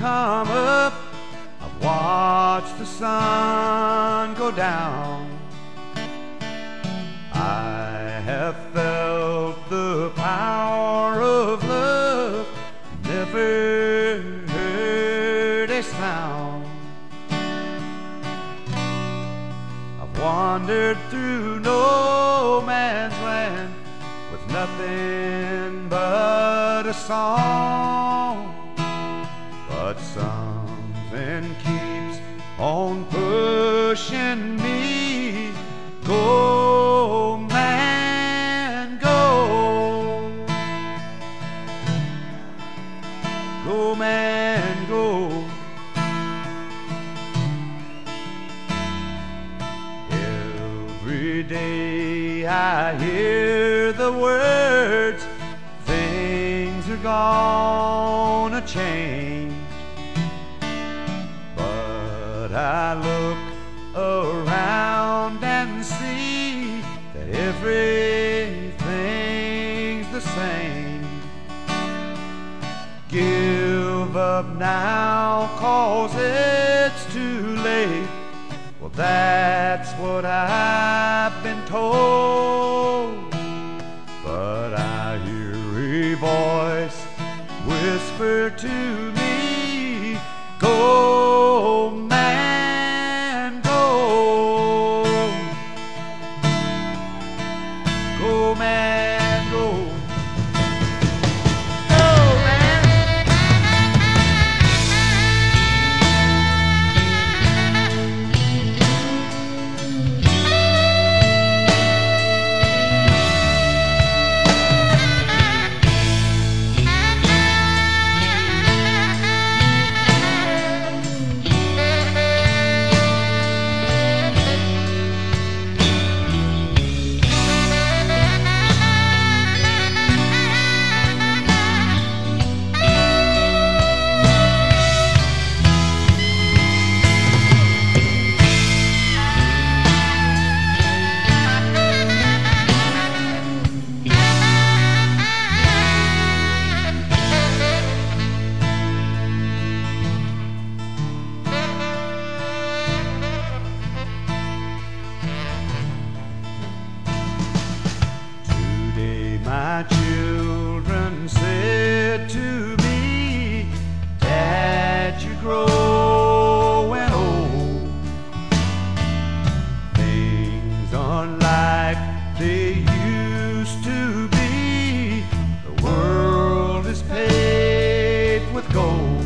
come up, I've watched the sun go down. I have felt the power of love, never heard a sound. I've wandered through no man's land with nothing but a song, but something keeps on pushing me. Go, man, go. Go, man, go. Every day I hear the words, things are gonna change. But I look around and see that everything's the same. Give up now, 'cause it's too late. Well, that's what I've been told. But I hear a voice whisper to me, go, man, go. Go, man, go. Go, man. My children said to me, Dad, you're growing old. Things aren't like they used to be. The world is paved with gold.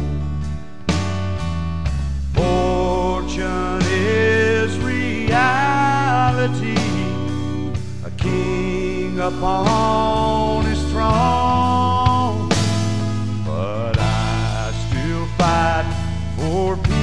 Fortune is reality. A king upon his throne, but I still fight for peace.